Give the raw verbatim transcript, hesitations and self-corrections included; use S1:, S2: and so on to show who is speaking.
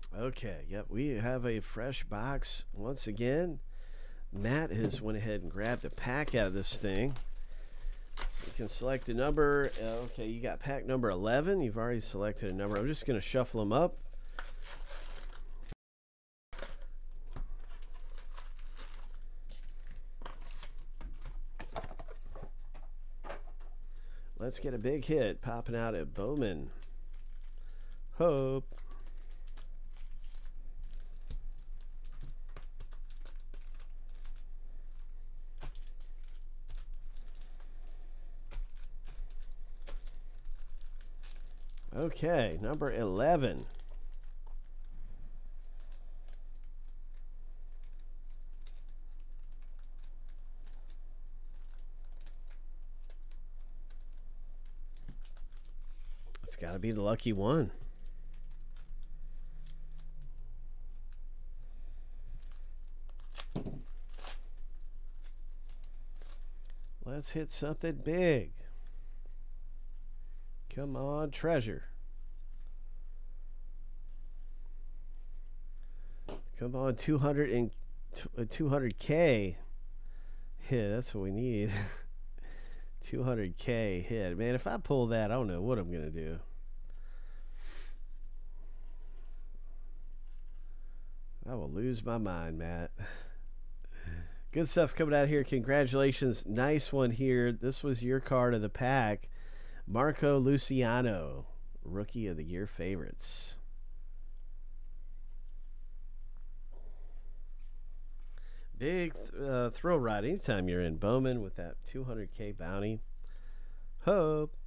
S1: Okay, yep, we have a fresh box once again. Matt has went ahead and grabbed a pack out of this thing. So you can select a number. Uh, okay, you got pack number eleven. You've already selected a number. I'm just going to shuffle them up. Let's get a big hit popping out at Bowman. Hope. Okay, number eleven. It's got to be the lucky one. Let's hit something big. Come on, treasure. Come on, two hundred and two hundred K hit. That's what we need. two hundred K hit. Man, if I pull that, I don't know what I'm going to do. I will lose my mind, Matt. Good stuff coming out here. Congratulations. Nice one here. This was your card of the pack. Marco Luciano, Rookie of the Year favorites. Big uh, thrill ride anytime you're in Bowman with that two hundred K bounty. Hope.